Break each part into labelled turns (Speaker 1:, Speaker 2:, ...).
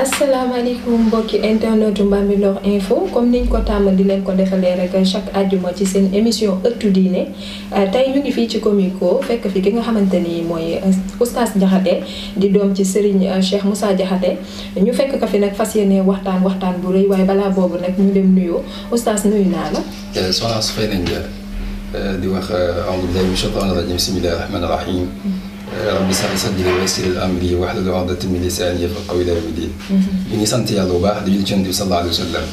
Speaker 1: asalaamaaleykum mbokki internetu Bambilor info comme niñ ko tàmm di leen ko defalee rek chaque àjjuma ci seen émission ëttu diine tey ñu ngi fii ci Comico fekk fi ki nga xamante ni mooy oustaz Diakhaté di doom ci Serigne Cheikh Moussa Diakhaté ñu fekk ko fi nag fas yéene waxtaan bu rëy waaye balaa boobu nag ñu dem nuyoo oustaz nuyu naa la.
Speaker 2: soxna su fay nañ di wax a'uuzu billaahi mina shaytaani rajiim bismillaahi rahmaani rahiim. rabbi ishrah li sadri wa yassir li amri wahlul uqdatan min lisaani yafqahu qawli ila yawmi diin. ñu ngi sant yàlla bu baax di julli ci Yonent bi sallallahu alayhi wa sallam.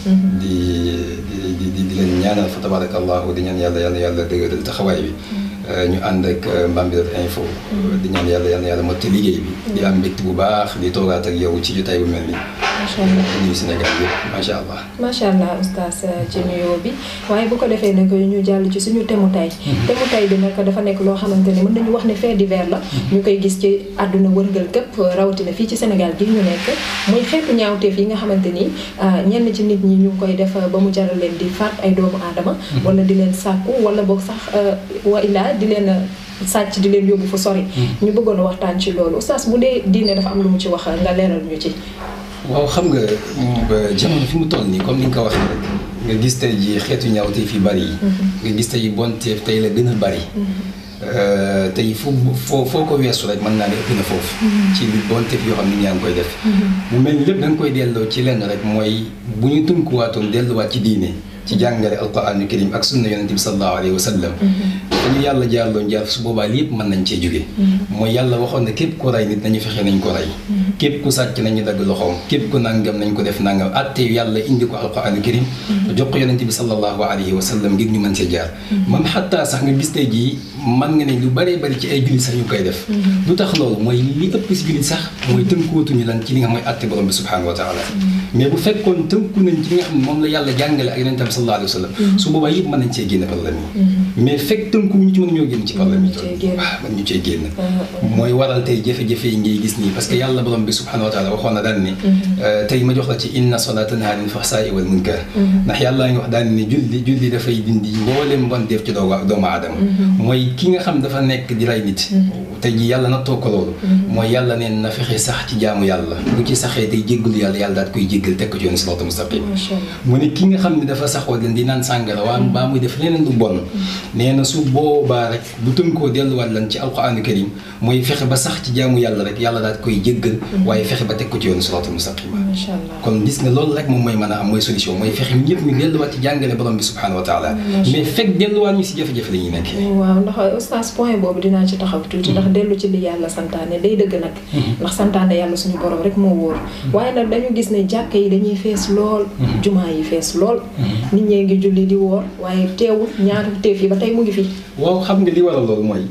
Speaker 2: di leen ñaanal fa tabarakallahu di ñaan yàlla dëgëral taxawaay bi. ñu ànd ak Bambilor info. di ñaan yàlla motti liggéey bi. di am mbégte bu baax di toogaat ak yow ci jotaay bu mel nii. macha allah nuyu Sénégal yëpp macha allah.
Speaker 1: macha allah oustaz ci nuyoo bi waaye bu ko defee nag ñu jàll ci suñu temu tay. temu tay bi nag dafa nekk loo xamante ne mën nañu wax ne fait divers la. ñu koy gis ci àdduna wërngal këpp rawatina fii ci Sénégal gi ñu nekk muy xeetu ñaawteef yi nga xamante ni ñenn ci nit ñi ñu ngi koy def ba mu jaral leen di faat ay doomu aadama. wala di leen sàkku wala boog sax wa illaa di leen sàcc di leen yóbbu fu sori. ñu bëggoon a waxtaan ci loolu oustaz bu dee diine dafa am lu mu ci wax nga leeral ñu ci.
Speaker 2: waaw xam nga jamono fi mu toll nii comme ni nga ko waxee rek nga gis tey jii xeetu ñaawteef yi bari yi. nga gis tey bonteef tey la gën a bari. tey foo ko weesu rek mën naa ne ëpp na foofu. ci bonteef yoo xam ne ñaa ngi koy def. mu mel ni lépp da nga koy delloo ci lenn rek mooy bu ñu tënkuwaatoon delluwaat ci diine. ci jàngale alquraanu karim ak sunna yonente bi sallallahu alayhi wa sallam. dañu yàlla jaarloon jaar su boobaa lépp mën nañ cee jóge. mooy yàlla waxoon ne képp ku rey nit nañu fexe nañ ko rey. képp ku sàcc nañu dagg loxoom képp ku nangam nañ ko def nangam atte yàlla indi ko alquraanu karim. jox ko yonente bi sallallahu alayhi wa sallam ngir ñu mën see jaar. même xataa sax nga gis tey jii mën nga ne lu bëree bëri ci ay jullit sax ñu koy def. lu tax loolu mooy li ëpp si jullit sax mooy tënkootuñu lan ci li nga xam mooy atte borom bi subhanahu wa taala. mais bu fekkoon tënku nañ ci li nga xam ne moom la yàlla jàngale ak yonente bi sallallahu alayhi wa sallam su boobaa yëpp mën nañ cee génn problème yi. mais fekk tënku ñu ci mën ñoo génn ci problème yi. waaw mën ñu cee génn. mooy waral tey jafe-jafe yi ngay gis nii parce que yàlla borom bi subhanahu wa taala waxoon na daan ne tey ma jox la ci inna salata tanhaa anil fahsaa'i wal munkar ndax yàlla ngi wax daan ne julli dafay dindi mboolem bon def ci doomu aadama mooy ki nga xam dafa nekk di rey nit tey ji yàlla nattoo ko loolu mooy yàlla neen na fexe sax ci jaamu yàlla bu ci saxee day jéggalu yàlla daal koy jéggal teg ko ci yoon siraatal mustaqim mu ne ki nga xam ne dafa saxoo leen di naan sàngara waa baa muy def leneen lu bon nee na su boobaa rek bu tënkoo delluwaat lan ci alquraanu karim mooy fexe ba sax ci jaamu yàlla rek yàlla daal koy jéggal waaye fexe ba teg ko ci yoon siraatal mustaqim kon gis nga loolu rek moom mooy mën a am mooy solution mooy fexe ñëpp ñu delluwaat ci jàngale borom bi subhanahu wa taala mais fekk delluwaat ñu si jafe-jafe la ñuy nekk.
Speaker 1: waaw ndax oustaz point boobu dinaa ci taxaw tuuti ndax dellu ci li yàlla santaane day dëgg nag ndax santaane yàlla suñu borom rek moo wóor waaye nag dañu gis ne jàkk yi dañuy fees lool jumaa yi fees lool nit ñee ngi julli di woor waaye teewul ñaari teef yi ba tey mu ngi fi.
Speaker 2: waaw xam nga li waral loolu mooy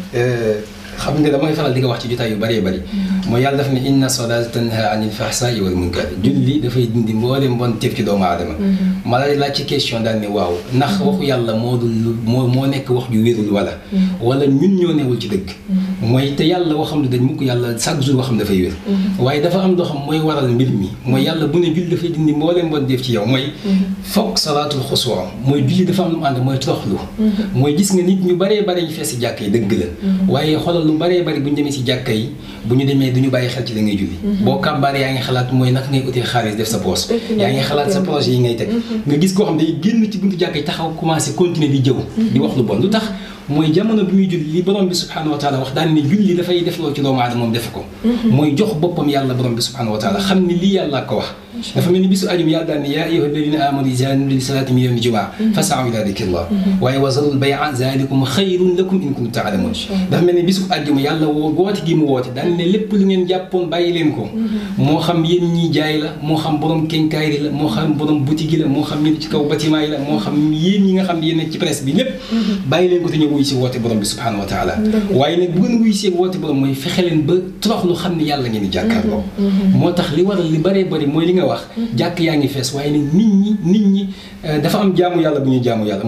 Speaker 2: xam nga damay faral di ko wax ci jotaay yu bëree bëri mooy yàlla daf ne inna salaata tanhaa anil fahsaa'i wal munkar julli dafay dindi mboolem mbon teef ci doomu aadama ma lay laaj ci question daal ne waaw ndax waxu yàlla moo nekk wax ju wérul wala ñun ñoo newul ci dëgg mooy te yàlla waxam ne dañ mukk yàlla chaque jour waxam dafay wér waaye dafa am loo xam mooy waral mbir mi mooy yàlla bu ne julli dafay dindi mboolem mbon teef ci yow mooy foog salaatul xusuu mooy julli dafa am lu mu ànd mooy toroxlu mooy gis nga nit ñu bëree bëri ñu fees si jàkk yi dëgg la waaye xoolal lu bëree bëri bu ñu demee si jàkka yi bu ñu demee du ñu bàyyi xel ci la ngay julli boo kàbbaar yaa ngi xalaat mooy naka ngay utee xaalis def sa poos yaa ngi xalaat sa projet yi ngay teg nga gis koo xam day génn ci buntu jàkka yi taxaw commencé continuer di jëw di wax lu bon lu tax mooy jamono bi muy julli li borom bi subhanahu wa taala wax daan ne julli dafay def loolu ci doomu aadama moom def ko mooy jox boppam yàlla borom bi subhanahu wa taala xam ne lii yàlla ko wax dafa mel ni bisu ajum yàlla daan ne yaa ayyuha alladina amanu izaa nuudiya lis-salaati min yawmi l-jumu'a fas'aw ila dhikrillah waaye wa zarul bay'a zalikum xayrun lakum in kuntum ta'lamun dafa mel ni bisu ajum yàlla woote gi mu woote daan ne lépp lu ngeen jàppoon bàyyi leen ko moo xam yéen ñi jaay la moo xam borom kenkaayri la moo xam borom boutique yi la moo xam ñi ci kaw bâtiment yi la moo xam yéen ñi nga xam ne yéen nekk ci presse bi lépp bàyyi leen ko te ñëw wuy si woote borom bi subhanahu wa taala waaye nag bu ngeen wuy see woote borom mooy fexe leen ba torox lu xam ne yàlla ngeen di jàkkaarloo moo tax li waral li bëree bëri mooy li nga wax jàkk yaa ngi fees waaye nag nit ñi dafa am jaamu yàlla bu ñuy jaamu yàlla mooy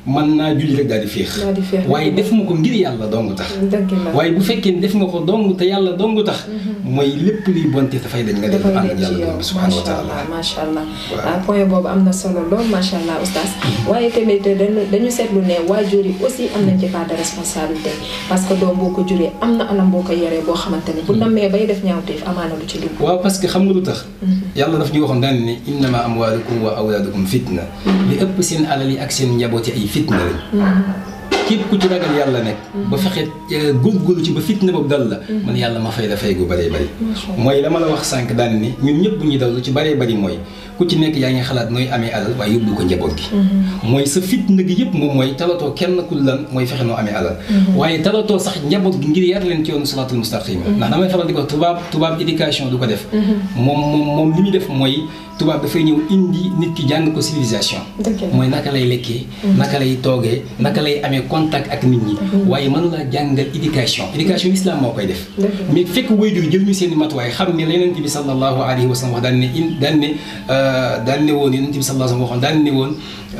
Speaker 2: mën naa julli rek daal di féex waaye def ma ko ngir yàlla dong tax waaye bu fekkee def nga ko dong te yàlla dong tax mooy lépp luy bonte dafay dañ nga def ànd ak yàlla borom bi subhanahu wa taala
Speaker 1: macha allah point boobu am na solo lool macha allah oustaz waaye tamit dañu seetlu ne waajur yi aussi am nañ ci part de responsabilité parce que doom boo ko juree am na anam boo ko yoree boo xamante ne bu namee bay def ñaawteef amaana lu ci dugg
Speaker 2: waaw parce que xam nga lu tax yàlla daf ñu waxoon daan ne innama amwaalukum wa awlaadukum fitna li ëpp seen alal yi ak seen njaboot yi ay fitna lañ képp ku ci ragal yàlla nekk ba fexe góorgóorlu ci ba fitna boobu dal la man yàlla ma fay la fay gu bëree bëri mooy la ma la wax sànq daan ni ñun ñëpp bu ñuy daw lu ci bëree bëri mooy ku ci nekk yaa ngi xalaat nooy amee alal waaye yóbbu ko njaboot gi mooy sa fitna gi yëpp moom mooy talatoo kenn ku lan mooy fexe noo amee alal waaye talatoo sax njaboot gi ngir yar leen ci yoonu siraatul mustaqima ndax damay faral di ko tubaab éducation du ko def moom li muy def mooy tubaab dafay ñëw indi nit ki jàng ko civilisation mooy naka lay lekkee naka lay toogee naka lay amee contact ak nit ñi waaye mënulaa jàngal éducation islam moo koy def mais fekk waajur jël ñu seen i matuwaay xam ne la yonent bi sallallahu alayhi wa sallam wax daan ne woon yonent bi sallallahu alayhi wa sallam waxoon daan ne woon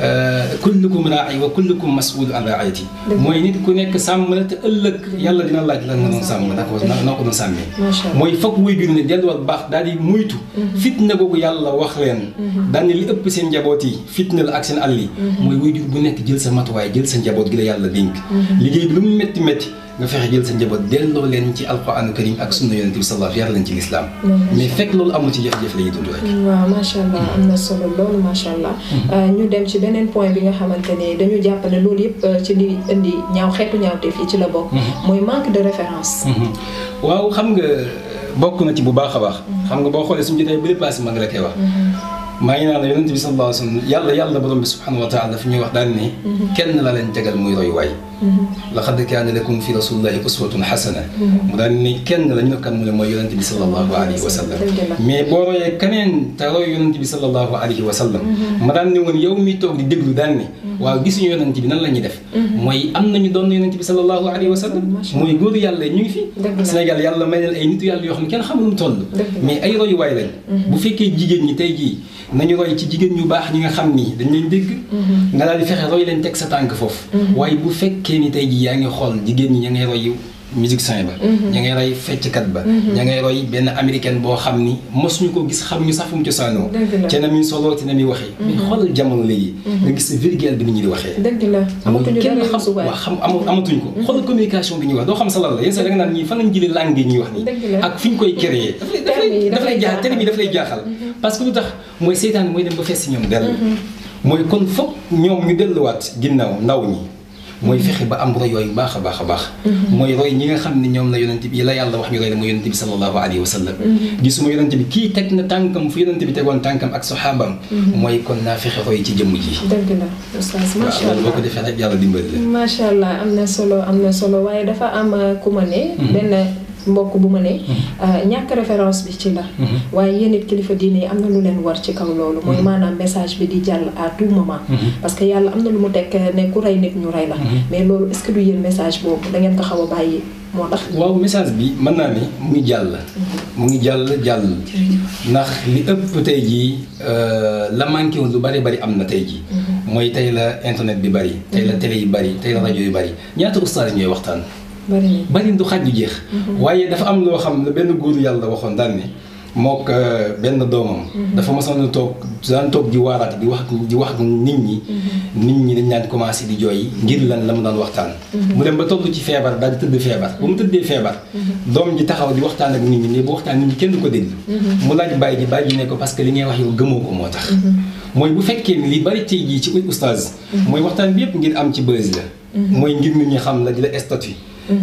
Speaker 2: kullukum raa'i wa kullukum mas'uulun an ra'iyyatihi mooy nit ku nekk sàmm la te ëllëg yàlla dina laaj la nga doon sàmm noo ko doon sàmmee mooy fokk waajur ne delluwaat baax daal di moytu fitna boobu yàlla wax leen daan ne li ëpp seen njaboot yi fitna la ak seen àll yi mooy waajur bu nekk jël sa matuwaay jël sa njaboot gi la yàlla dénk liggéey bi lu mu métti métti nga fexe jël sa njaboot delloo leen ci alquranu karim ak sunna yonent bi sallallahu yar leen ci lislaam mais fekk loolu amul ci jafe-jafe la ñuy dund rek
Speaker 1: waaw macha allah am na solo loolu macha allah ñu dem ci beneen point bi nga xamante ne dañu jàpp ne loolu yëpp ci li indi xeetu ñaawte fii ci la bokk mooy manque de référence
Speaker 2: waaw xam nga bokk na ci bu baax a baax xam nga boo xoolee suñu jotee ba déplacé ma nga la koy wax maa ngi naan la yonent bi sallallahu alayhi wa sallam yàlla borom bi subhanahu wa taala daf ñuy wax daan ne kenn la leen tegal muy roy waay laqad kaana lakum fi rasulillahi uswatun hasana mu daan ne kenn la ñu ne kan mu ne mooy yonent bi sallallahu alayhi wa sallam mais boo royee keneen te roy yonent bi sallallahu alayhi wa sallam ma daan ne woon yow mi toog di déglu daan ne waaw gisuñu yonent bi nan la ñuy def mooy am nañu doon yonent bi sallallahu alayhi wa sallam mooy góoru yàlla ñu ngi fi Sénégal yàlla may leen ay nitu yàlla yoo xam ne kenn xamul mu toll mais ay roy waay lañ bu fekkee jigéen ñi tey jii nañu roy ci jigéen ñu baax ñi nga xam ni dañ leen dégg nga daal di fexe roy leen teg sa tànk foofu waaye bu fekkee ni tey jii yaa ngi xool jigéen ñi ña ngay roy musicien ba ña ngay roy fecckat ba ña ngay roy benn américaine boo xam ni mosuñu ko gis xam ñu sax fu mu cosaanoo te na muy soloo te na muy waxee mais xoolal jamono léegi nga gis virgule bi nit ñi di waxee mooy kenn xam waa xam amatuñ ko xoolal communication bi ñuy wax doo xam sa lan la yéen sax da nga naan ñii fan lañ jëlee langue yi ñuy wax nii ak fi ñu koy créer daf lay jaaxal terme bi daf lay jaaxal parce que lu tax mooy seytaan mooy dem ba fees si ñoom dell mooy kon foog ñoom ñu delluwaat ginnaaw ndaw ñi mooy fexe ba am roy yooyu baax a baax a baax mooy roy ñi nga xam ne ñoom la yonent bi la yàlla wax ñu roy la mooy yonent bi sallallahu alayhi wa sallam gisuma yonent bi kii teg na tànkam fu yonent bi tegoon tànkam ak saxaabam mooy kon naa fexe roy ci jëmm ji
Speaker 1: dëgg la oustaz macha allah
Speaker 2: boo ko defee rek yàlla dimbali la
Speaker 1: macha allah am na solo waaye dafa am ku ma ne benn mbokk bu ma ne ñàkk référence bi ci la waaye yéen it kilifa diine yi am na lu leen war ci kaw loolu mooy maanaam message bi di jàll à tout moment parce que yàlla am na lu mu teg ne ku rey nit ñu rey la mais loolu est-ce que du yéen message boobu da ngeen ko xaw a bàyyi moo tax
Speaker 2: waaw message bi mën naa ne mu ngi jàll ndax li ëpp tey jii la manqué woon lu bari am na tey jii mooy tey la internet bi bari tey la télé yi bari tey la rajo yi bari ñaata ustaas ñooy waxtaan bari du xaj ju jeex waaye dafa am loo xam ne benn góor yàlla waxoon daan ne mook benn doomam dafa mosoon daan toog di waaraat di wax ak nit ñi dañ daan commencé di jooy ngir lan la mu daan waxtaan mu dem ba toll ci feebar daal di tëdd feebar bu mu tëddee feebar doom ji taxaw di waxtaan ak nit ñi ne bu waxtaan nit ñi kenn du ko déglu mu laaj bàyyi ji ne ko parce que li ngay wax yow gëmoo ko moo tax mooy bu fekkee ni li bari tey jii ci oustaz mooy waxtaan bi yëpp ngir am ci buzz la mooy ngir nit ñi xam la di la statut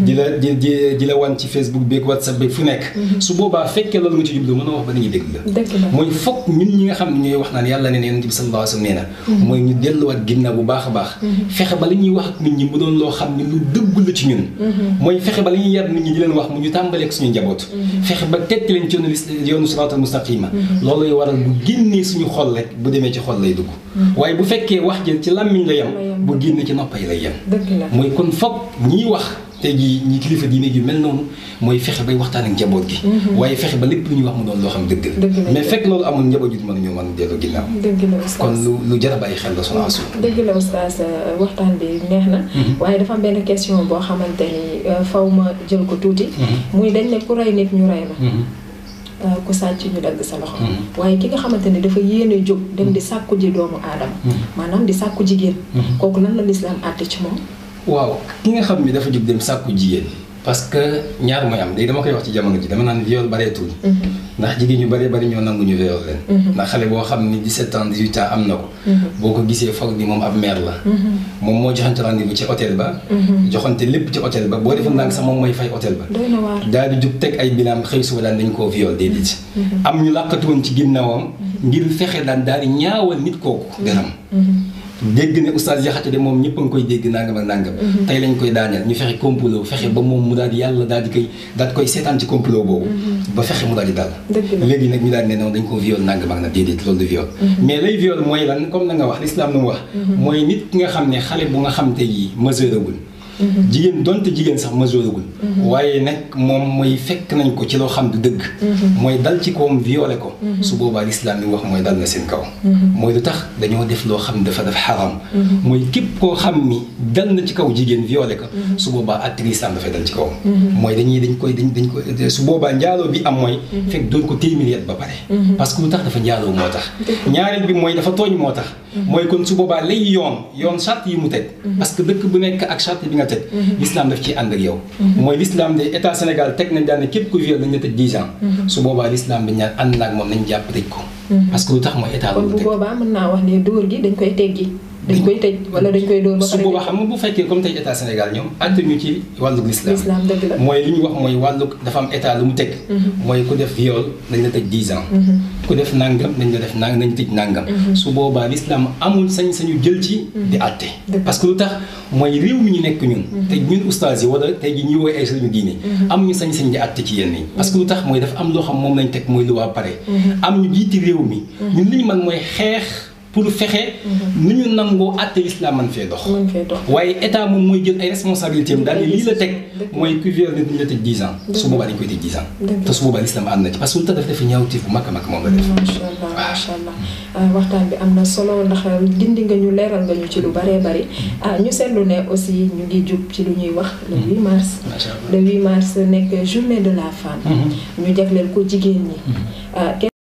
Speaker 2: di la wan ci Facebook beeg WhatsApp beeg fu nekk su boobaa fekkee loolu nga ci jublu mën a wax ba dañuy dégg la mooy foog ñun ñi nga xam ne ñooy wax naan yàlla ne ne yonent bi sallallahu alayhi wa sallam nee na mooy ñu delluwaat ginnaaw bu baax a baax fexe ba la ñuy wax ak nit ñi mu doon loo xam ne lu dëggu la ci ñun mooy fexe ba la ñuy yar nit ñi di leen wax mu ñu tàmbaleek suñu njaboot fexe ba tetti leen ci yoonu siraatal mustaqima looluy waral bu génnee suñu xol rek bu demee ci xol lay dugg waaye bu fekkee wax jël ci làmmiñ la yem bu génne ci noppay lay yem mooy kon foog ñiy wax tey jii ñi kilifa diine gi mel noonu mooy fexe bay waxtaan ak njaboot gi. waaye fexe ba lépp lu ñuy wax mu doon loo xam dëgg la. mais fekk loolu amul njaboot gi mënuñoo mën a delloo ginnaaw.
Speaker 1: dëgg la oustaz
Speaker 2: kon lu jar a bàyyi xel la Soxna Astou.
Speaker 1: dëgg la oustaz waxtaan bi neex na. waaye dafa am benn question boo xamante ni faw ma jël ko tuuti. muy dañ ne ku rey nit ñu rey la. ku sàcc ñu dagg sa loxo. waaye ki nga xamante ni dafa yéene jóg dem di sàkku ji doomu aadama. maanaam di sàkku jigéen. kooku lan la lislaam àtte ci moom.
Speaker 2: waaw ki nga xam ni dafa jóg dem sàkku jigéen. parce que ñaar mooy am léegi dama koy wax ci jamono ji dama naan viol bareetul. ndax jigéen ñu bari ñoo nangu ñu viol leen. ndax xale boo xam ni 17 ans 18 ans am na ko. boo ko gisee foog ni moom ab mère la. moom moo joxante rendez-vous ci hôtel ba. joxante lépp ci hôtel ba boo defoon ndànk sax moom mooy fay hôtel ba.
Speaker 1: doy na waar
Speaker 2: daal di jug teg ay bilaam xëy suba daan dañ koo viol déedéet. am ñu làqatu woon ci ginnaawam. ngir fexe daan daal di ñaawal nit kooku. gëram. dégg ne oustaz Yaxate de moom ñëpp a ngi koy dégg nangam ak nangam. tey lañ koy daaneel ñu fexe complot fexe ba moom mu daal di yàlla daal di koy seetaan ci complot boobu. ba fexe mu daal di dal. léegi nag ñu daal ne noonu dañ ko viol nangam ak nag déedéet loolu du viol. mais lay viol mooy lan comme na nga wax l'islam nu mu wax. mooy nit ki nga xam ne xale bu nga xam te yi majeuragul. jigéen donte jigéen sax majeuragul. waaye nag moom mooy fekk nañ ko ci loo xam du dëgg. mooy dal ci kawam violé ko. su boobaa lislaam li mu wax mooy dal na seen kaw. mooy lu tax dañoo def loo xam dafa def xaram. mooy képp koo xam ni dal na ci kaw jigéen violé ko. su boobaa àtte lislaam dafay dal ci kawam. mooy dañ koy su boobaa njaaloo bi am mooy. fekk doon ko téeméeri at ba pare. parce que lu tax dafa njaaloo moo tax. ñaareel bi mooy dafa tooñ moo tax. mooy kon su boobaa lay yoon charte yi mu teg. parce que dëkk bu nekk ak charte bi nga teg. l'islam daf ciy ànd ak yow. mooy l'islam de état Sénégal teg nañ daan ne képp ku viol nañ la tëj 10 ans. su boobaa l'islam dañ naan ànd naag moom nañ jàpp tëj ko. parce que lu tax mooy état
Speaker 1: kon bu boobaa mën naa wax ne dóor gi dañ koy teggi. dañ koy tëj wala dañ koy dóor ba pare.
Speaker 2: su boobaa xam nga bu fekkee comme tey état Sénégal ñoom àtte ñu ci wàllug l'islam.
Speaker 1: dëgg la
Speaker 2: mooy li ñu wax mooy wàllug dafa am état lu mu teg. mooy ku def viol dañ la tëj 10 ans. ku def nangam dañ la def nañ tëj nangam. su boobaa l'islam amul sañ-sañu jël ci. di àtte. parce que lu tax mooy réew mi ñu nekk ñun. te ñun ustaas yi wala tey jii ñuy woowee ay sëriñu diine. am ñu sañ-sañ di àtte ci yenn yi. parce que lu tax mooy dafa am loo xam moom lañ teg mooy lu waa pare. am ñu jiiti réew mi. ñun li ñu mën mooy xeex. pour fexe nu ñu nangoo àtte l'islam man fee dox. waaye état moom mooy jël ay responsabilités am daal ni lii la teg mooy ku viol nit ñu la tëj 10 ans. su boobaa dañ koy tëj 10 ans. te su boobaa l'islam ànd na ci parce que lu tax daf defe ñaawteef bu mag a mag moom la def.
Speaker 1: macha allah waxtaan bi am na solo ndax dindi nga ñu leeral nga ñu ci lu bëree bëri. ñu seetlu ne aussi ñu ngi jub ci lu ñuy wax le 8 mars. le 8 mars nekk journée de la femme. ñu jagleel ko jigéen ñi.